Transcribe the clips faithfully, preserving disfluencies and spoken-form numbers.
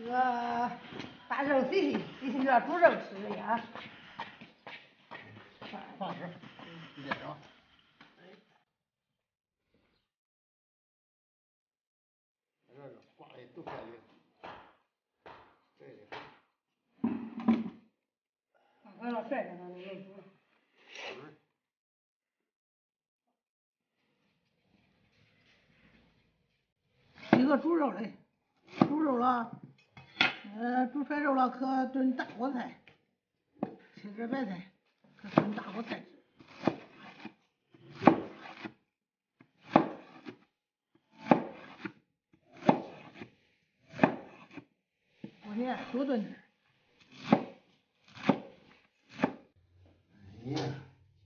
这个把肉洗洗，洗洗这煮肉吃的呀。 放这儿，一点着。这个挂的都干净。这个。 看到帅着呢，那肉煮了。 嗯。 一个猪肉嘞，猪肉了，呃，煮出来肉了可炖大锅菜，切点白菜，可炖大锅菜吃。我呢多炖点。 哎呀，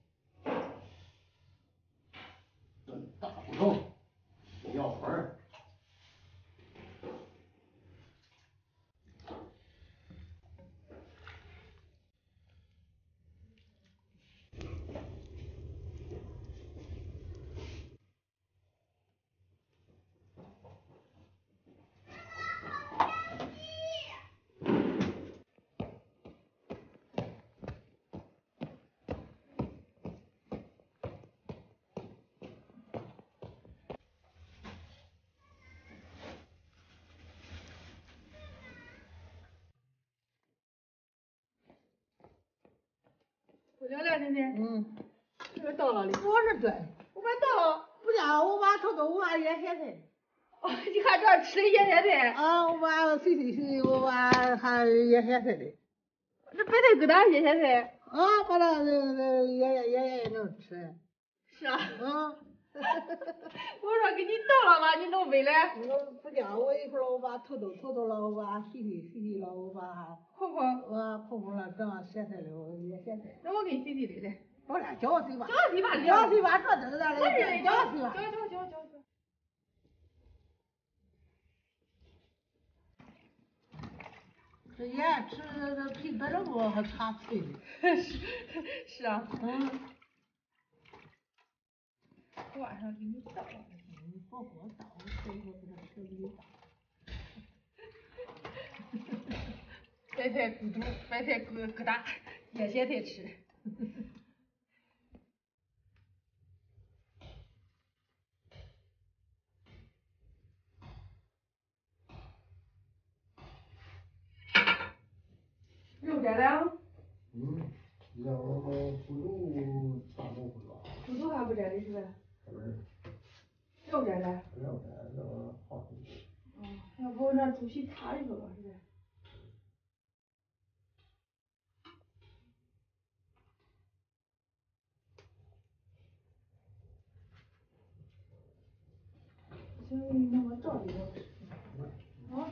炖大骨头，要粉儿。 不了了，今天。 嗯。 这个到了哩。 我是对。 我把到了。 不叫我把头头我把腌咸菜。 哦，你看这吃的腌咸菜。 啊，我把洗洗洗，我把还腌咸菜的。 这白菜疙瘩腌咸菜。 啊，把它那那腌腌腌腌能吃。 是啊。 啊。 我说给你倒了吧，你弄没来。 我不叫我一会儿我把头头头头了，我把洗洗洗洗了，我把碰碰， 我碰碰了，整咸菜了，我腌咸菜。 那我给你洗洗的来。 好了，搅个水吧。 搅个水吧， 搅个水吧，这这这这这搅个水吧。 搅搅搅搅。 这盐吃这皮白肉不还差脆的。 是是啊。 嗯。 晚上给你倒了。 你别给我倒，我这一会儿给它吃给你倒。 白菜骨头，白菜疙疙瘩，腌咸菜吃。肉摘了？ 嗯，要不不肉大肉不抓。 猪肚还不摘的是吧？ 不是。 肉摘了？ 肉摘了，好吃。 哦，要不那猪皮塌里头了是吧？行，那我照着我吃。啊。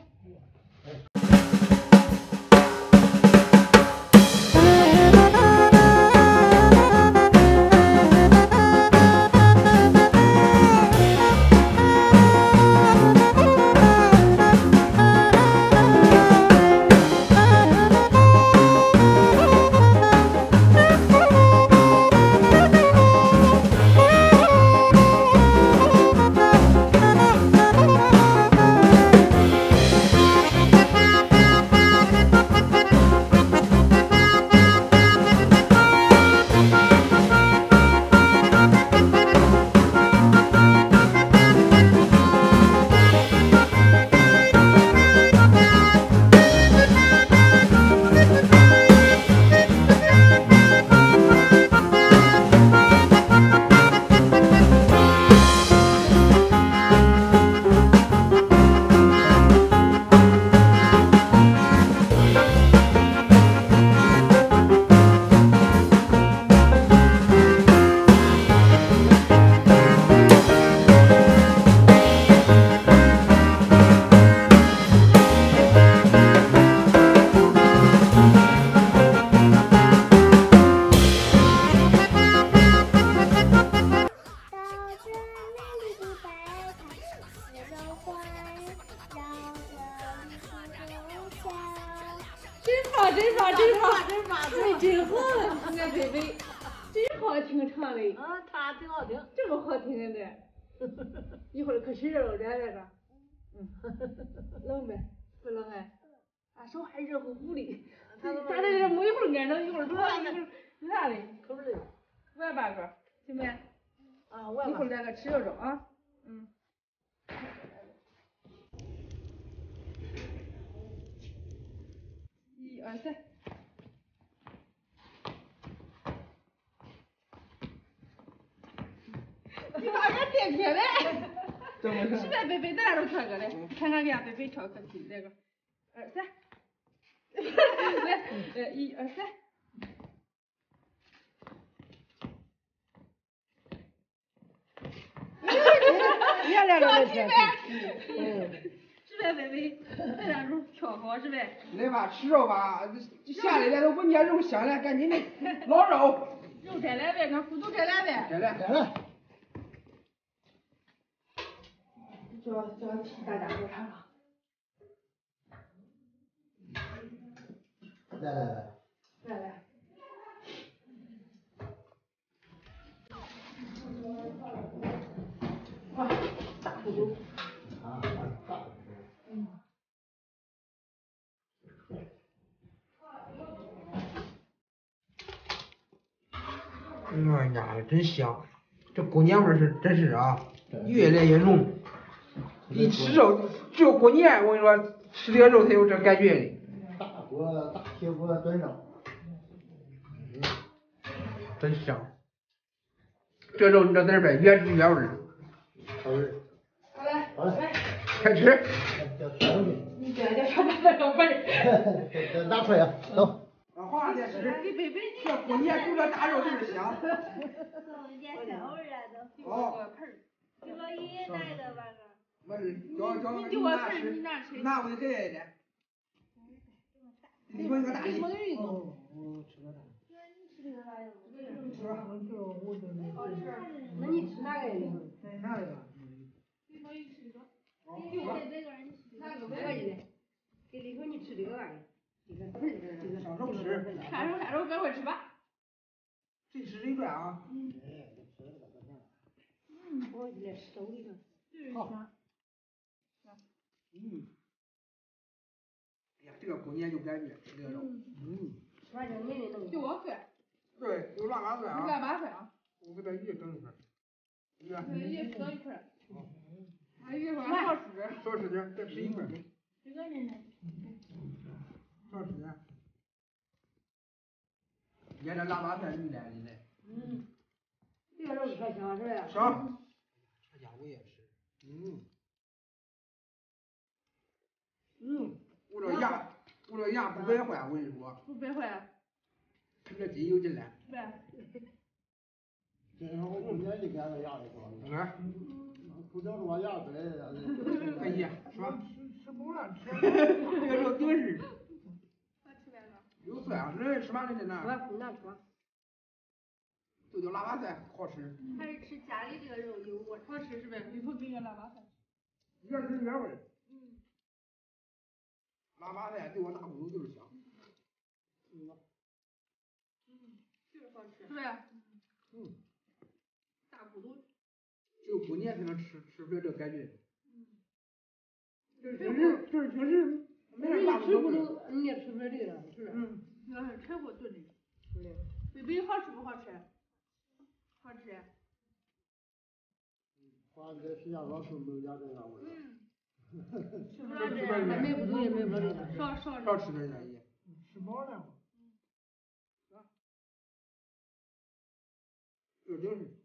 真棒真棒真棒，对，真好，俺贝贝，真好听唱的。 啊，唱挺好听。 这么好听的，一会儿可吃肉了来着。嗯，冷没？不冷哎。 啊，手还热乎乎的，咱这这没一会儿挨着，一会儿软，一会儿啥的，口味的，碗八个，行没？啊，一会儿来个吃肉肉啊，嗯。一二三。你把人点开嘞？是呗，贝贝在那都挑个嘞，看看给俺贝贝挑可皮来个，二三，来，呃，一二三。 别来了， 挑皮呗，是呗，贝贝，在那肉挑好是呗？ 来吧，吃肉吧，下来了都闻见肉香了，赶紧的，捞肉。 肉摘来呗，俺骨头摘来呗。 摘来， 来了。 这这替大家做尝尝。 来来来。 来来。哇，大骨头。 啊，大。 嗯。 哎呀，真香！这过年味儿是真是啊，越来越浓。一吃肉，只有过年我跟你说，吃这个肉才有这感觉的。 大锅大铁锅炖肉， 真香。这肉你知道在这边原汁原味儿。 好嘞。 好嘞。 好嘞。 开吃。 叫调的。 你这叫啥那个味儿？这拿出来啊，走。 啊，好好再吃。这过年煮这大肉就是香。 送一点小味儿啊都。 哦。 给我爷爷拿一个吧个。 没事，叫叫你拿吃，拿回去给爷爷。你给我一个大的。 哦，我吃个大的。 你吃这个啥呀？ 吃吧，我吃我这没。 好吃。那你吃哪个呀？ 哪个？ 李头你吃个。给我这个人吃。哪个外地的？给李头你吃这个玩意儿。这个不是这个。 上肉吃。 看肉看肉，赶快吃吧。 谁吃谁赚啊？ 嗯。 嗯，我来收一个。 好。 嗯。哎呀，这个过年就感觉吃这个肉。 嗯。 吃完就没人弄。 就我蒜。 对，有腊八蒜啊。 腊八蒜啊。 我给他一整一块。一个。 一整一块。还有一块少吃点。 少吃点，再吃一块。 这个人呢？ 少吃点。腌这腊八蒜绿来的嘞。 嗯。这个肉可香是吧？ 香。这家我也吃。嗯。嗯，我这牙，我这牙不白坏，我跟你说。 不白坏。 啃这筋有劲来。 对。 这时候我过年就给俺个牙来做。 你看。 不叫我牙白。 哎呀，是吧？ 吃吃不烂吃。 这个肉顶实。 快吃完了。 有蒜啊，人吃嘛人家拿。 我拿出。 就叫腊八蒜，好吃。 还是吃家里这个肉有味儿。 好吃是呗？里头给个腊八蒜。 原汁原味儿。 嗯。 腊八蒜对我大骨头就是香。 嗯。 嗯，就是好吃。是呗？ 嗯。 大骨头。 只有过年才能吃吃出来这个感觉。 嗯。 就是平时就是平时没人大骨头炖。 你也吃不出来这个了，是不是？ 嗯，那是柴火炖的。对。贝贝好吃不好吃？好吃。 把这徐家老师没有家这样味儿。 嗯。 吃不了这个。 没不中也没不了这个。 少少少吃点儿也。 吃饱了。 有精神。